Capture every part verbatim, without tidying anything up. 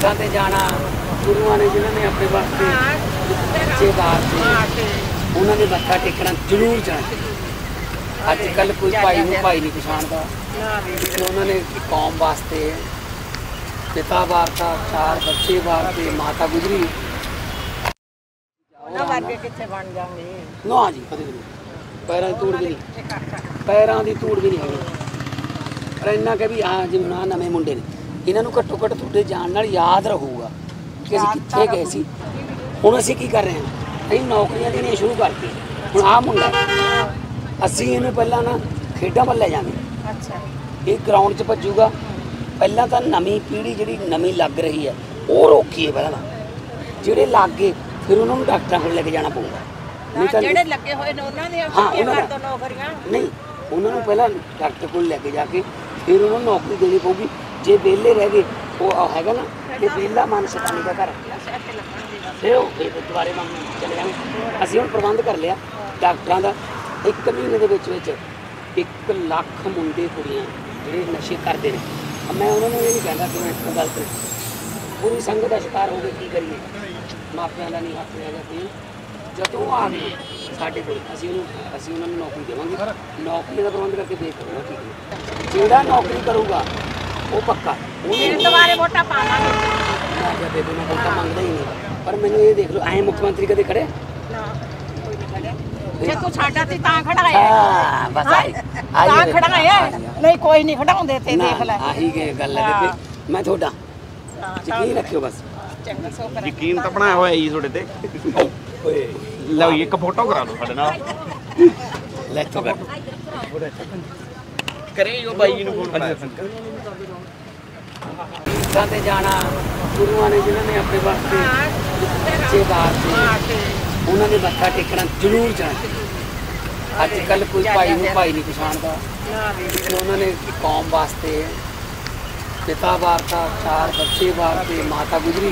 तीर्थां ते जाना गुरुआं ने जिन्होंने अपने वास्ते बच्चे बाहर उन्होंने मत्था टेकना जरूर जाना। अजकल कोई भाई नूं भाई नहीं पछाणदा, उन्होंने कौम वास्ते पिता वारता, चार बच्चे वारते, माता गुजरी ना जी कदे भी पैरों की तूड़ भी नहीं, पैरों की तूड़ भी नहीं है। पर इन्ना कि भी हाँ जिवें ना नवे मुंडे ने इन्हों घट्टो घट्ट तुहाडे जाण नाल याद रहूगा कि असीं कित्थे गए सी। हुण असीं की कर रहे हैं, असीं नौकरियां देणियां शुरू करती। हुण आ मुंडा असीं इहनूं पहिलां ना खेडां वल लै जावांगे, ये ग्राउंड च भज्जूगा। पहिलां तां नवीं पीढ़ी जिहड़ी नवीं लग रही है वो रोकीए, पहिलां जिहड़े लग गए फिर उन्होंने डॉक्टरों को लेके जाना पऊगा। नहीं तो ਜਿਹੜੇ ਲੱਗੇ ਹੋਏ ਨੇ ਉਹਨਾਂ ਦੇ हाँ उन्होंने ਕਰ ਦੋ ਨੌਕਰੀਆਂ नहीं उन्होंने पहला डॉक्टर को लेके जाके फिर उन्होंने नौकरी देनी पऊगी। जे वेले रह गए वो हैगा ना ये वेला मन शैतानी का घर फिर दुबारे मन चले जाएंगे। असीं हुण प्रबंध कर लिया डॉक्टरों का। एक महीने के विच विच एक लख मुंडे कुड़ियां जिहड़े नशे करते हैं। मैं उन्होंने ये नहीं कहता कि मैं एक गलत पूरी संगत का शिकार हो गए की करिए, मापियां का नहीं हथ रह गया। ਜਦੋਂ ਆ ਗਏ ਸਾਡੇ ਕੋਲ ਅਸੀਂ ਉਹਨੂੰ ਅਸੀਂ ਉਹਨਾਂ ਨੂੰ ਨੌਕਰੀ ਦੇਵਾਂਗੇ। ਨੌਕਰੀ ਦਾ ਪ੍ਰਬੰਧ ਕਰਕੇ ਦੇਖ ਲਓ ਠੀਕ ਜਿਹੜਾ ਨੌਕਰੀ ਕਰੂਗਾ ਉਹ ਪੱਕਾ ਉਹਨੇ ਦੁਬਾਰੇ ਵੋਟਾਂ ਪਾਵਾਂਗੇ। ਮੈਂ ਕਿਹਾ ਬੇਬੇ ਮੈਂ ਵੋਟਾਂ ਮੰਗਦਾ ਹੀ ਨਹੀਂ, ਪਰ ਮੈਨੂੰ ਇਹ ਦੇਖ ਲਓ ਐਂ ਮੁੱਖ ਮੰਤਰੀ ਕਦੇ ਖੜੇ ਨਾ ਕੋਈ ਨਹੀਂ ਖੜਿਆ। ਜੇ ਤੂੰ ਸਾਡਾ ਤੇ ਤਾਂ ਖੜਾ ਹੈ ਹਾਂ ਬਸ ਆਈ ਤਾਂ ਖੜਾ ਹੈ, ਨਹੀਂ ਕੋਈ ਨਹੀਂ ਖੜਾਉਂਦੇ ਤੇ ਦੇਖ ਲੈ। ਆਹੀ ਕੇ ਗੱਲ ਹੈ ਬੇਬੇ, ਮੈਂ ਤੁਹਾਡਾ ਯਕੀਨ ਰੱਖਿਓ ਬਸ। ਚੰਗਾ ਸੋਕਰ ਯਕੀਨ ਤਾਂ ਬਣਾਇਆ ਹੋਇਆ ਜੀ ਤੁਹਾਡੇ ਤੇ। ਲਓ ਜੀ ਇੱਕ ਫੋਟੋ ਕਰਾ ਲਓ ਸਾਡੇ ਨਾਲ। ਲੈ ਤੋ ਕਰ ਕਰੇ ਉਹ ਬਾਈ ਨੂੰ ਫੋਨ ਕਰਾ। तीर्थां ते जाना गुरुआं ने जिन्होंने अपने वास्ते बच्चे बाहर उन्होंने मत्था टेकना जरूर जाना। अजकल कोई भाई नूं भाई नहीं पछाणदा, उन्होंने कौम वास्ते पिता वारता, चार बच्चे वारते, माता गुजरी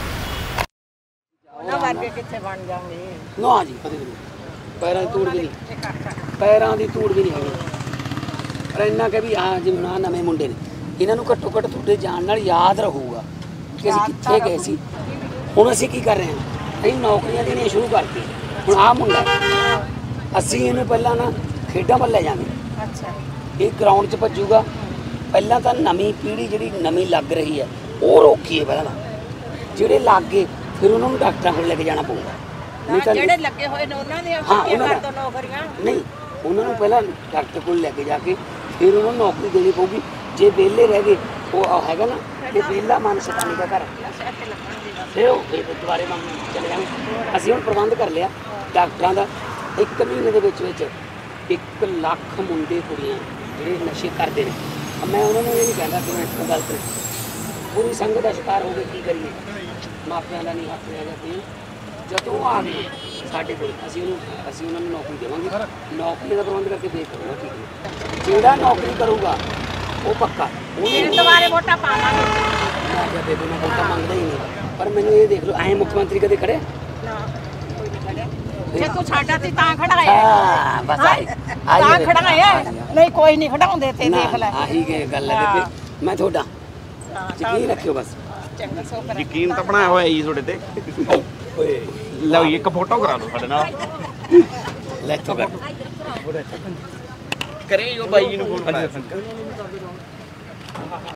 ਉਹਨਾਂ ਵਰਗੇ ਕਿੱਥੇ ਬਣ ਜਾਣਗੇ। ना जी कदे भी नहीं, पैरों की तूड़ भी नहीं, पैरों की तूड़ भी नहीं है। पर इन्ना कि भी हाँ जिवें ना नवे मुंडे ने इन्हों घट्टो घट्ट तुहाडे जाण नाल याद रहूगा कि असीं कित्थे गए सी। हुण असीं की कर रहे हैं, असीं नौकरियां देणियां शुरू करती। हुण आ मुंडा असीं इहनूं पहिलां ना खेडां वल लै जावांगे, ये ग्राउंड च भज्जूगा। पहिलां तां नवीं पीढ़ी जिहड़ी नवीं लग रही है वो रोकीए, पहिलां जिहड़े लग गए फिर उन्होंने डॉक्टरों को लेके जाना पऊगा। नहीं तो ਜਿਹੜੇ ਲੱਗੇ ਹੋਏ ਨੇ ਉਹਨਾਂ ਦੇ हाँ ਕਰ ਦੋ उन्होंने ਨੌਕਰੀਆਂ नहीं उन्होंने पहला डॉक्टर को लेके जाके फिर उन्होंने नौकरी देनी पऊगी। जे वेले रह गए वो हैगा ना ये वेला मन शैतानी का घर फिर दुबारे मन चले जाएंगे। असीं हुण प्रबंध कर लिया डॉक्टरों का। एक महीने के विच विच एक लख मुंडे कुड़ियां जिहड़े नशे करते हैं। मैं उन्होंने ये नहीं कहता कि मैं एक गलत पूरी संगत का शिकार हो गए की करिए, मापियां का नहीं हथ रह गया। ਜਦੋਂ ਆ ਗਏ ਸਾਡੇ ਕੋਲ ਅਸੀਂ ਉਹਨੂੰ ਅਸੀਂ ਉਹਨਾਂ ਨੂੰ ਨੌਕਰੀ ਦੇਵਾਂਗੇ। ਨੌਕਰੀ ਦਾ ਪ੍ਰਬੰਧ ਕਰਕੇ ਦੇਖ ਲਓ ਠੀਕ ਜਿਹੜਾ ਨੌਕਰੀ ਕਰੂਗਾ ਉਹ ਪੱਕਾ ਉਹਨੇ ਦੁਬਾਰੇ ਵੋਟਾਂ ਪਾਵਾਂਗੇ। ਮੈਂ ਕਿਹਾ ਬੇਬੇ ਮੈਂ ਵੋਟਾਂ ਮੰਗਦਾ ਹੀ ਨਹੀਂ, ਪਰ ਮੈਨੂੰ ਇਹ ਦੇਖ ਲਓ ਐਂ ਮੁੱਖ ਮੰਤਰੀ ਕਦੇ ਖੜੇ ਨਾ ਕੋਈ ਨਹੀਂ ਖੜਿਆ। ਜੇ ਤੂੰ ਸਾਡਾ ਤੇ ਤਾਂ ਖੜਾ ਹੈ ਹਾਂ ਬਸ ਆਈ ਤਾਂ ਖੜਾ ਹੈ, ਨਹੀਂ ਕੋਈ ਨਹੀਂ ਖੜਾਉਂਦੇ ਤੇ ਦੇਖ ਲੈ। ਆਹੀ ਕੇ ਗੱਲ ਹੈ ਬੇਬੇ, ਮੈਂ ਤੁਹਾਡਾ ਯਕੀਨ ਰੱਖਿਓ ਬਸ। ਚੰਗਾ ਸੋਕਰ ਯਕੀਨ ਤਾਂ ਬਣਾਇਆ ਹੋਇਆ ਜੀ ਤੁਹਾਡੇ ਤੇ। ਲਓ ਜੀ ਇੱਕ ਫੋਟੋ ਕਰਾ ਲਓ ਸਾਡੇ ਨਾਲ। ਲੈ ਤੋ ਕਰ ਕਰੇ ਉਹ ਬਾਈ ਨੂੰ ਫੋਨ ਕਰਾ।